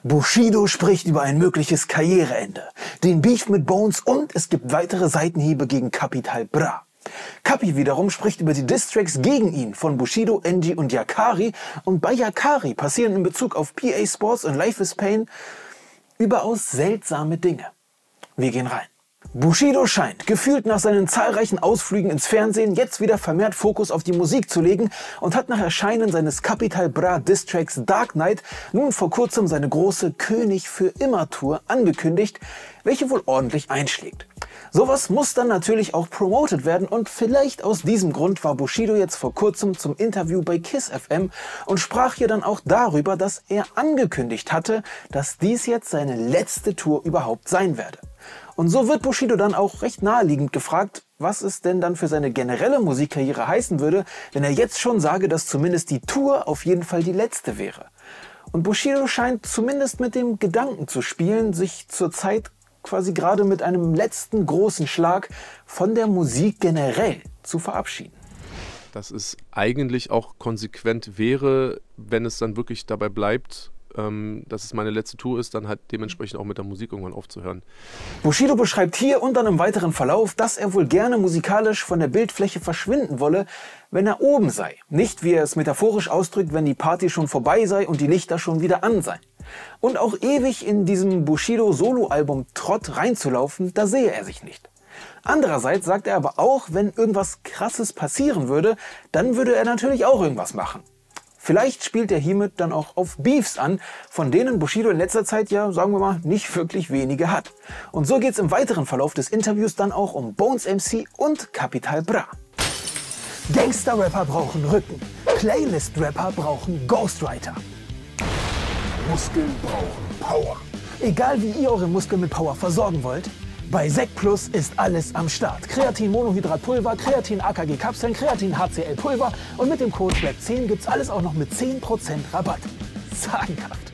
Bushido spricht über ein mögliches Karriereende, den Beef mit Bones und es gibt weitere Seitenhiebe gegen Capital Bra. Capi wiederum spricht über die Diss-Tracks gegen ihn von Bushido, NG und Yakari und bei Yakari passieren in Bezug auf PA Sports und Life is Pain überaus seltsame Dinge. Wir gehen rein. Bushido scheint, gefühlt nach seinen zahlreichen Ausflügen ins Fernsehen, jetzt wieder vermehrt Fokus auf die Musik zu legen und hat nach Erscheinen seines Capital Bra Diss-Tracks Dark Knight nun vor kurzem seine große König für immer Tour angekündigt, welche wohl ordentlich einschlägt. Sowas muss dann natürlich auch promotet werden und vielleicht aus diesem Grund war Bushido jetzt vor kurzem zum Interview bei KISS FM und sprach hier dann auch darüber, dass er angekündigt hatte, dass dies jetzt seine letzte Tour überhaupt sein werde. Und so wird Bushido dann auch recht naheliegend gefragt, was es denn dann für seine generelle Musikkarriere heißen würde, wenn er jetzt schon sage, dass zumindest die Tour auf jeden Fall die letzte wäre. Und Bushido scheint zumindest mit dem Gedanken zu spielen, sich zurzeit quasi gerade mit einem letzten großen Schlag von der Musik generell zu verabschieden. Dass es eigentlich auch konsequent wäre, wenn es dann wirklich dabei bleibt, dass es meine letzte Tour ist, dann halt dementsprechend auch mit der Musik irgendwann aufzuhören. Bushido beschreibt hier und dann im weiteren Verlauf, dass er wohl gerne musikalisch von der Bildfläche verschwinden wolle, wenn er oben sei. Nicht, wie er es metaphorisch ausdrückt, wenn die Party schon vorbei sei und die Lichter schon wieder an seien. Und auch ewig in diesem Bushido-Solo-Album Trott reinzulaufen, da sehe er sich nicht. Andererseits sagt er aber auch, wenn irgendwas Krasses passieren würde, dann würde er natürlich auch irgendwas machen. Vielleicht spielt er hiermit dann auch auf Beefs an, von denen Bushido in letzter Zeit ja, sagen wir mal, nicht wirklich wenige hat. Und so geht es im weiteren Verlauf des Interviews dann auch um Bones MC und Capital Bra. Gangster-Rapper brauchen Rücken, Playlist-Rapper brauchen Ghostwriter. Muskeln brauchen Power. Egal wie ihr eure Muskeln mit Power versorgen wollt, bei Sec Plus ist alles am Start. Kreatin Monohydratpulver, Kreatin AKG Kapseln, Kreatin HCl Pulver und mit dem Code BLACK10 gibt's alles auch noch mit 10% Rabatt. Sagenhaft.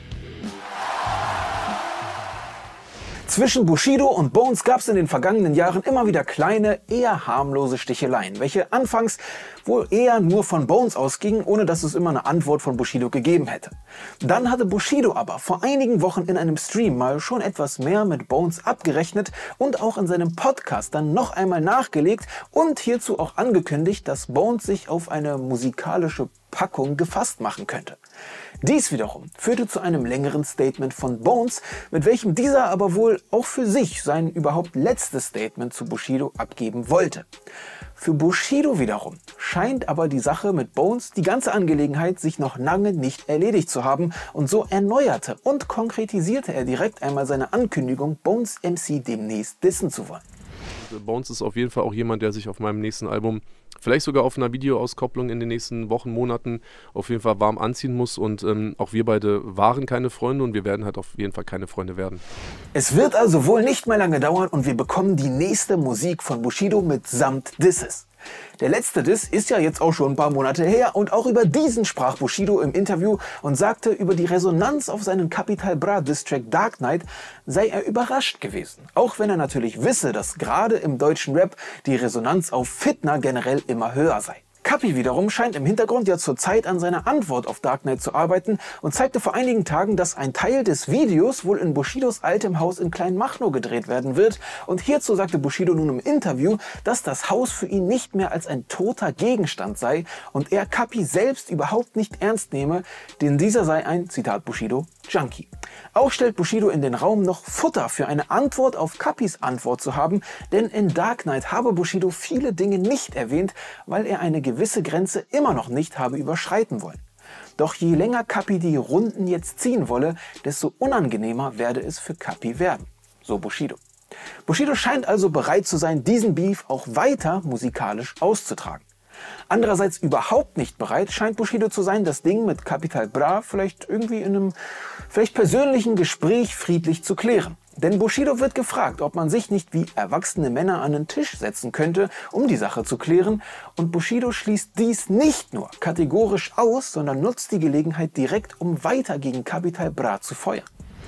Zwischen Bushido und Bones gab es in den vergangenen Jahren immer wieder kleine, eher harmlose Sticheleien, welche anfangs wohl eher nur von Bones ausgingen, ohne dass es immer eine Antwort von Bushido gegeben hätte. Dann hatte Bushido aber vor einigen Wochen in einem Stream mal schon etwas mehr mit Bones abgerechnet und auch in seinem Podcast dann noch einmal nachgelegt und hierzu auch angekündigt, dass Bones sich auf eine musikalische Packung gefasst machen könnte. Dies wiederum führte zu einem längeren Statement von Bones, mit welchem dieser aber wohl auch für sich sein überhaupt letztes Statement zu Bushido abgeben wollte. Für Bushido wiederum scheint aber die Sache mit Bones, die ganze Angelegenheit, sich noch lange nicht erledigt zu haben und so erneuerte und konkretisierte er direkt einmal seine Ankündigung, Bones MC demnächst dissen zu wollen. Bones ist auf jeden Fall auch jemand, der sich auf meinem nächsten Album, vielleicht sogar auf einer Videoauskopplung in den nächsten Wochen, Monaten auf jeden Fall warm anziehen muss und auch wir beide waren keine Freunde und wir werden halt auf jeden Fall keine Freunde werden. Es wird also wohl nicht mehr lange dauern und wir bekommen die nächste Musik von Bushido mitsamt Disses. Der letzte Diss ist ja jetzt auch schon ein paar Monate her und auch über diesen sprach Bushido im Interview und sagte, über die Resonanz auf seinen Capital Bra Diss-Track Dark Knight sei er überrascht gewesen. Auch wenn er natürlich wisse, dass gerade im deutschen Rap die Resonanz auf Fitna generell immer höher sei. Capi wiederum scheint im Hintergrund ja zurzeit an seiner Antwort auf Dark Knight zu arbeiten und zeigte vor einigen Tagen, dass ein Teil des Videos wohl in Bushidos altem Haus in Kleinmachnow gedreht werden wird. Und hierzu sagte Bushido nun im Interview, dass das Haus für ihn nicht mehr als ein toter Gegenstand sei und er Capi selbst überhaupt nicht ernst nehme, denn dieser sei ein, Zitat Bushido, Junkie. Auch stellt Bushido in den Raum, noch Futter für eine Antwort auf Capis Antwort zu haben, denn in Dark Knight habe Bushido viele Dinge nicht erwähnt, weil er eine gewisse Grenze immer noch nicht habe überschreiten wollen. Doch je länger Capi die Runden jetzt ziehen wolle, desto unangenehmer werde es für Capi werden, so Bushido. Bushido scheint also bereit zu sein, diesen Beef auch weiter musikalisch auszutragen. Andererseits überhaupt nicht bereit scheint Bushido zu sein, das Ding mit Capital Bra vielleicht irgendwie in einem persönlichen Gespräch friedlich zu klären. Denn Bushido wird gefragt, ob man sich nicht wie erwachsene Männer an den Tisch setzen könnte, um die Sache zu klären. Und Bushido schließt dies nicht nur kategorisch aus, sondern nutzt die Gelegenheit direkt, um weiter gegen Capital Bra zu feuern.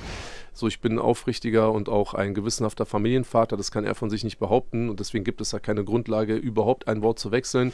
So, ich bin ein aufrichtiger und auch ein gewissenhafter Familienvater, das kann er von sich nicht behaupten und deswegen gibt es da keine Grundlage, überhaupt ein Wort zu wechseln.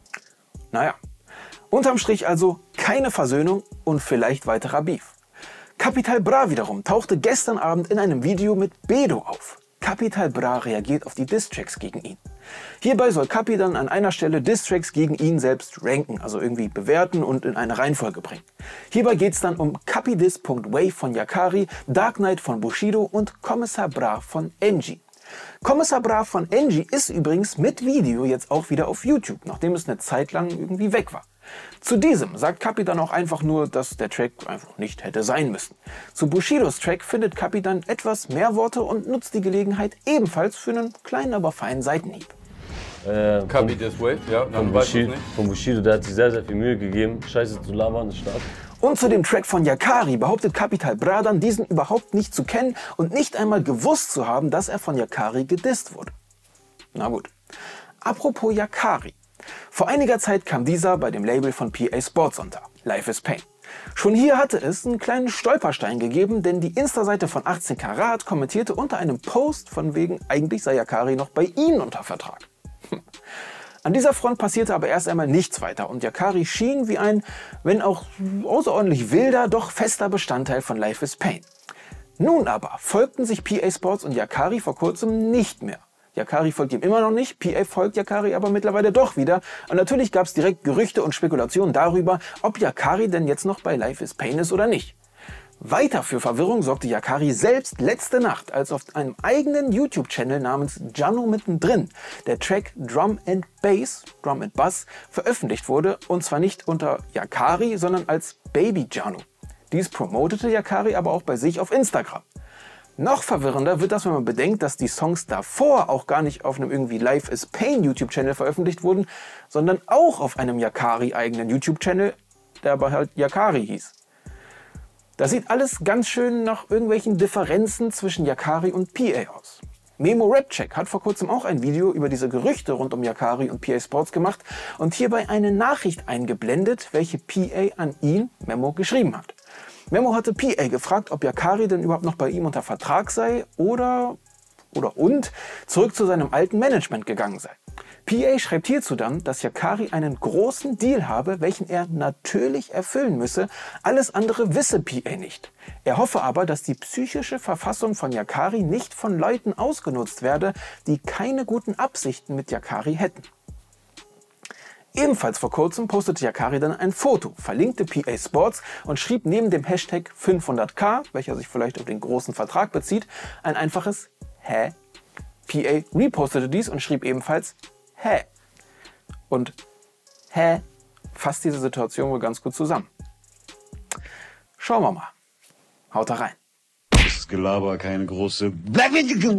Naja, unterm Strich also keine Versöhnung und vielleicht weiterer Beef. Capital Bra wiederum tauchte gestern Abend in einem Video mit Bedo auf. Capital Bra reagiert auf die Diss-Tracks gegen ihn. Hierbei soll Capi dann an einer Stelle Diss-Tracks gegen ihn selbst ranken, also irgendwie bewerten und in eine Reihenfolge bringen. Hierbei geht es dann um Capidis.wave von Yakari, Dark Knight von Bushido und Kommissar Bra von Enjii. Kommissar Bra von Enjii ist übrigens mit Video jetzt auch wieder auf YouTube, nachdem es eine Zeit lang irgendwie weg war. Zu diesem sagt Capi dann auch einfach nur, dass der Track einfach nicht hätte sein müssen. Zu Bushidos Track findet Capi dann etwas mehr Worte und nutzt die Gelegenheit ebenfalls für einen kleinen, aber feinen Seitenhieb. Capidis.wave, ja, von Bushido, der hat sich sehr, sehr viel Mühe gegeben, Scheiße zu labern, ist stark. Und zu dem Track von Yakari behauptet Capital Bra dann, diesen überhaupt nicht zu kennen und nicht einmal gewusst zu haben, dass er von Yakari gedisst wurde. Na gut. Apropos Yakari. Vor einiger Zeit kam dieser bei dem Label von PA Sports unter, Life is Pain. Schon hier hatte es einen kleinen Stolperstein gegeben, denn die Insta-Seite von 18 Karat kommentierte unter einem Post von wegen, eigentlich sei Yakari noch bei ihnen unter Vertrag. An dieser Front passierte aber erst einmal nichts weiter und Yakari schien wie ein, wenn auch außerordentlich wilder, doch fester Bestandteil von Life is Pain. Nun aber folgten sich PA Sports und Yakari vor kurzem nicht mehr. Yakari folgt ihm immer noch nicht, PA folgt Yakari aber mittlerweile doch wieder. Und natürlich gab es direkt Gerüchte und Spekulationen darüber, ob Yakari denn jetzt noch bei Life is Pain ist oder nicht. Weiter für Verwirrung sorgte Yakari selbst letzte Nacht, als auf einem eigenen YouTube-Channel namens Jano mittendrin der Track Drum and Bass veröffentlicht wurde, und zwar nicht unter Yakari, sondern als Baby Jano. Dies promotete Yakari aber auch bei sich auf Instagram. Noch verwirrender wird das, wenn man bedenkt, dass die Songs davor auch gar nicht auf einem irgendwie Life is Pain YouTube-Channel veröffentlicht wurden, sondern auch auf einem Yakari-eigenen YouTube-Channel, der aber halt Yakari hieß. Das sieht alles ganz schön nach irgendwelchen Differenzen zwischen Yakari und PA aus. Memo Rapcheck hat vor kurzem auch ein Video über diese Gerüchte rund um Yakari und PA Sports gemacht und hierbei eine Nachricht eingeblendet, welche PA an ihn, Memo, geschrieben hat. Memo hatte PA gefragt, ob Yakari denn überhaupt noch bei ihm unter Vertrag sei oder zurück zu seinem alten Management gegangen sei. PA schreibt hierzu dann, dass Yakari einen großen Deal habe, welchen er natürlich erfüllen müsse, alles andere wisse PA nicht. Er hoffe aber, dass die psychische Verfassung von Yakari nicht von Leuten ausgenutzt werde, die keine guten Absichten mit Yakari hätten. Ebenfalls vor kurzem postete Yakari dann ein Foto, verlinkte PA Sports und schrieb neben dem Hashtag 500k, welcher sich vielleicht auf den großen Vertrag bezieht, ein einfaches Hä? PA repostete dies und schrieb ebenfalls Hä? Und Hä fasst diese Situation wohl ganz gut zusammen. Schauen wir mal. Haut da rein. Das ist Gelaber, keine große